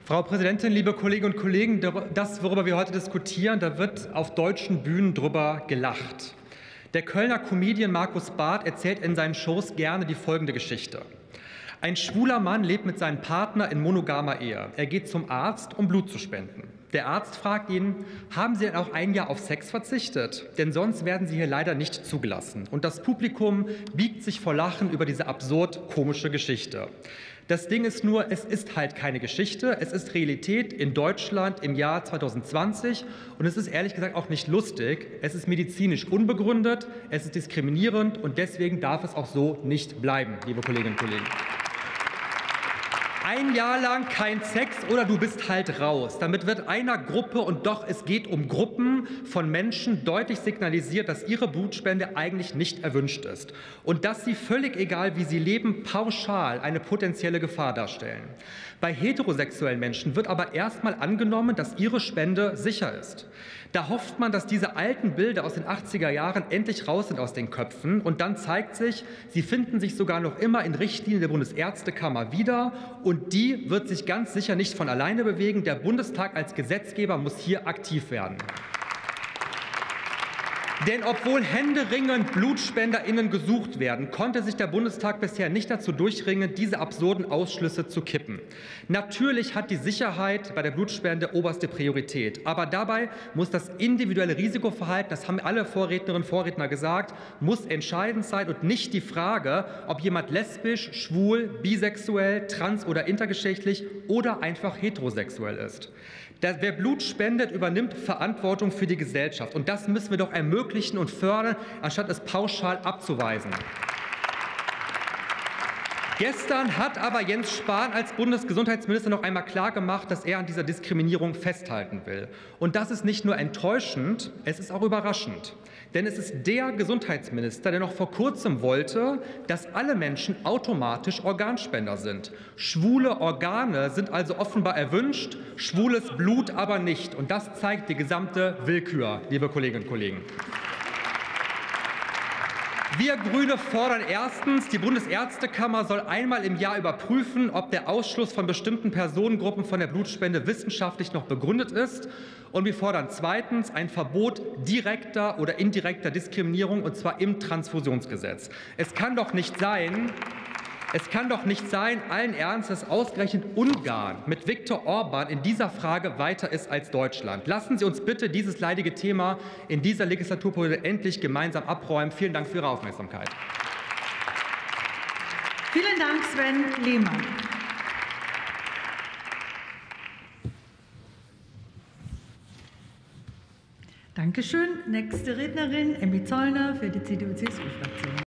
Frau Präsidentin, liebe Kolleginnen und Kollegen! Das, worüber wir heute diskutieren, da wird auf deutschen Bühnen drüber gelacht. Der Kölner Comedian Markus Barth erzählt in seinen Shows gerne die folgende Geschichte. Ein schwuler Mann lebt mit seinem Partner in monogamer Ehe. Er geht zum Arzt, um Blut zu spenden. Der Arzt fragt ihn: Haben Sie denn auch ein Jahr auf Sex verzichtet? Denn sonst werden Sie hier leider nicht zugelassen. Und das Publikum biegt sich vor Lachen über diese absurd komische Geschichte. Das Ding ist nur, es ist halt keine Geschichte, es ist Realität in Deutschland im Jahr 2020 und es ist ehrlich gesagt auch nicht lustig. Es ist medizinisch unbegründet, es ist diskriminierend und deswegen darf es auch so nicht bleiben, liebe Kolleginnen und Kollegen. Ein Jahr lang kein Sex oder du bist halt raus. Damit wird einer Gruppe, und doch es geht um Gruppen von Menschen, deutlich signalisiert, dass ihre Blutspende eigentlich nicht erwünscht ist und dass sie, völlig egal wie sie leben, pauschal eine potenzielle Gefahr darstellen. Bei heterosexuellen Menschen wird aber erstmal angenommen, dass ihre Spende sicher ist. Da hofft man, dass diese alten Bilder aus den 80er Jahren endlich raus sind aus den Köpfen. Und dann zeigt sich, sie finden sich sogar noch immer in Richtlinien der Bundesärztekammer wieder. Und die wird sich ganz sicher nicht von alleine bewegen. Der Bundestag als Gesetzgeber muss hier aktiv werden. Denn obwohl händeringend BlutspenderInnen gesucht werden, konnte sich der Bundestag bisher nicht dazu durchringen, diese absurden Ausschlüsse zu kippen. Natürlich hat die Sicherheit bei der Blutspende oberste Priorität. Aber dabei muss das individuelle Risikoverhalten, das haben alle Vorrednerinnen und Vorredner gesagt, muss entscheidend sein und nicht die Frage, ob jemand lesbisch, schwul, bisexuell, trans- oder intergeschlechtlich oder einfach heterosexuell ist. Wer Blut spendet, übernimmt Verantwortung für die Gesellschaft. Und das müssen wir doch ermöglichen und fördern, anstatt es pauschal abzuweisen. Gestern hat aber Jens Spahn als Bundesgesundheitsminister noch einmal klargemacht, dass er an dieser Diskriminierung festhalten will. Und das ist nicht nur enttäuschend, es ist auch überraschend. Denn es ist der Gesundheitsminister, der noch vor kurzem wollte, dass alle Menschen automatisch Organspender sind. Schwule Organe sind also offenbar erwünscht, schwules Blut aber nicht. Und das zeigt die gesamte Willkür, liebe Kolleginnen und Kollegen. Wir Grüne fordern erstens, die Bundesärztekammer soll einmal im Jahr überprüfen, ob der Ausschluss von bestimmten Personengruppen von der Blutspende wissenschaftlich noch begründet ist. Und wir fordern zweitens ein Verbot direkter oder indirekter Diskriminierung, und zwar im Transfusionsgesetz. Es kann doch nicht sein, allen Ernstes, dass ausgerechnet Ungarn mit Viktor Orban in dieser Frage weiter ist als Deutschland. Lassen Sie uns bitte dieses leidige Thema in dieser Legislaturperiode endlich gemeinsam abräumen. Vielen Dank für Ihre Aufmerksamkeit. Vielen Dank, Sven Lehmann. Dankeschön. Nächste Rednerin, Emmy Zollner für die CDU-CSU-Fraktion.